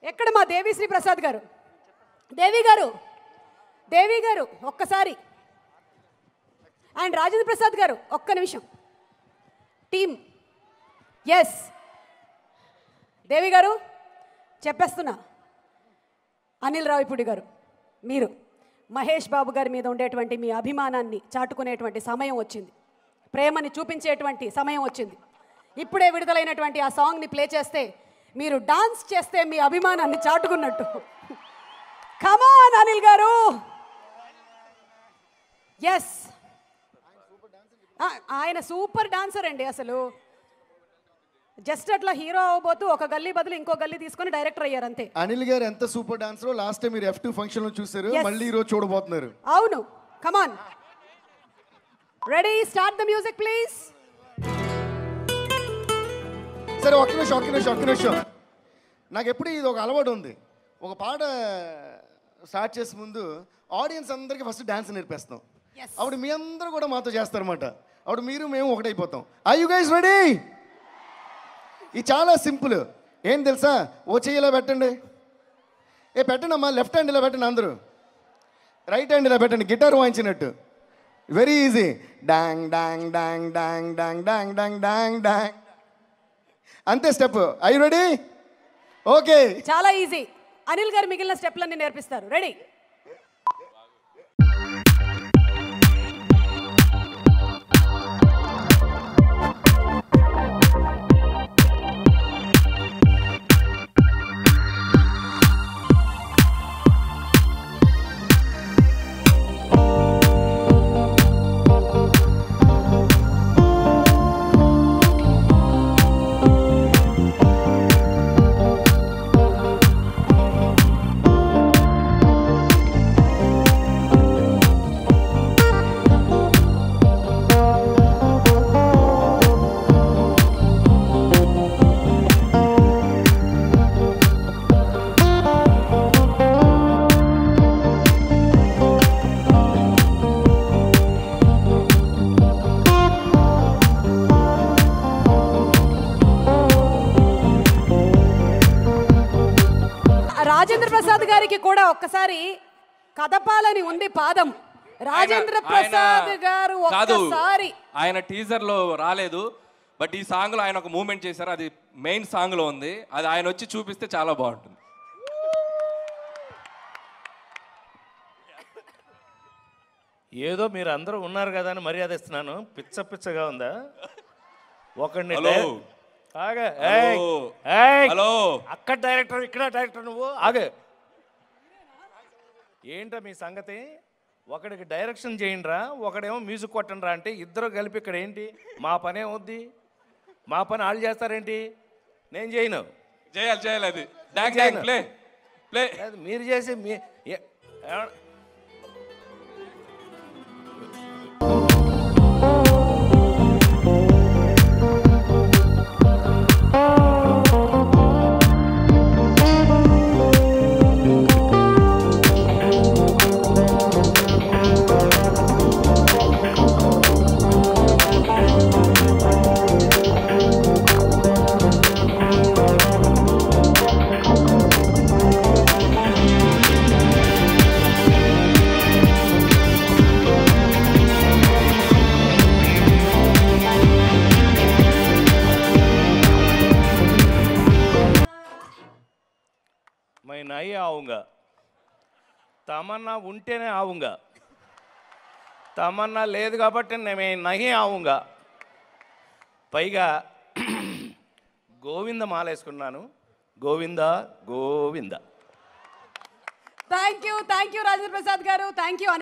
ఎక్కడ మా దేవిశ్రీ ప్రసాద్ గారు? దేవి గారు ఒక్కసారి. అండ్ రాజేంద్ర ప్రసాద్ గారు ఒక్క నిమిషం. టీమ్ ఎస్ దేవి గారు చెప్పేస్తున్నా. అనిల్ రావిపూడి గారు, మీరు మహేష్ బాబు గారి మీద ఉండేటువంటి మీ అభిమానాన్ని చాటుకునేటువంటి సమయం వచ్చింది, ప్రేమని చూపించేటువంటి సమయం వచ్చింది. ఇప్పుడే విడుదలైనటువంటి ఆ సాంగ్ని ప్లే చేస్తే మీరు డాన్స్ చేస్తే మీ అభిమానాన్ని చాటుకున్నట్టు. కమాన్ అనిల్ గారు. ఎస్, ఆయన సూపర్ డాన్సర్ అండి. అసలు జస్ట్ అట్లా హీరో అవ్వబోతూ ఒక గల్లీ బదులు ఇంకో గల్లీ తీసుకొని డైరెక్టర్ అయ్యారు అంతే. అనిల్ గారు ఎంత సూపర్ డాన్సరో లాస్ట్ టైం మీరు F2 ఫంక్షన్ లో చూసారు, మళ్ళీ ఈ రోజు చూడబోతున్నారు. అవును, come on. Ready, start the music please. సరే ఒక్క నిమిషం. నాకు ఎప్పుడు ఇది ఒక అలవాటు ఉంది. ఒక పాట స్టార్ట్ చేసే ముందు ఆడియన్స్ అందరికీ ఫస్ట్ డాన్స్ నేర్పేస్తాం. అప్పుడు మీ అందరూ కూడా మాతో చేస్తారన్నమాట. అప్పుడు మీరు మేము ఒకటైపోతాం. Are you guys ready? ఇది చాలా సింపుల్. ఏం తెలుసా, ఓ చెయ్యి ఇలా పెట్టండి. పెట్టండి అమ్మా. లెఫ్ట్ హ్యాండ్ ఇలా పెట్టండి అందరూ. రైట్ హ్యాండ్ ఇలా పెట్టండి, గిటార్ వాయించినట్టు. Very easy. డాంగ్ డాంగ్ డాంగ్ డాంగ్ డాంగ్ డాంగ్ డాంగ్ డాంగ్ డాంగ్, అంతే step. Are you ready? Okay, చాలా ఈజీ. అనిల్ గారు మిగిలిన స్టెప్లన్నీ నేర్పిస్తారు. రెడీ? రాజేంద్ర ప్రసాద్ గారికి కూడా ఒక్కసారి కదపాలని ఉంది పాదం. రాజేంద్ర ప్రసాద్ గారు ఒక్కసారి. ఆయన టీజర్ లో రాలేదు, బట్ ఈ సాంగ్ లో ఆయన ఒక మూమెంట్ చేశారు. అది మెయిన్ సాంగ్ లో ఉంది. అది ఆయన వచ్చి చూపిస్తే చాలా బాగుంటుంది. ఏదో మీరు అందరూ ఉన్నారు కదా అని మర్యాద ఇస్తున్నాను. పిచ్చగా ఉందా? ఒకడిని హలో, అక్కడ డైరెక్టర్ ఇక్కడ డైరెక్టర్, నువ్వు ఆగే. ఏంటో మీ సంగతి? ఒకడికి డైరెక్షన్ చేయండిరా, ఒకడేమో మ్యూజిక్ కొట్టండిరా అంటే ఇద్దరు కలిపి ఇక్కడ ఏంటి? మా పని ఏమవుద్ది? మా పని వాళ్ళు చేస్తారేంటి? నేను చేయను. చేయాలి అది. ప్లే మీరు చేసి मैं नहीं आऊँगा. तमन्ना ఉంటేనే आऊँगा. తమన్నా లేదు కాబట్టి నేను नहीं आऊँगा. పైగా గోవింద మాల వేసుకున్నాను. Govinda Govinda. Thank you Rajendra Prasad garu. Thank you.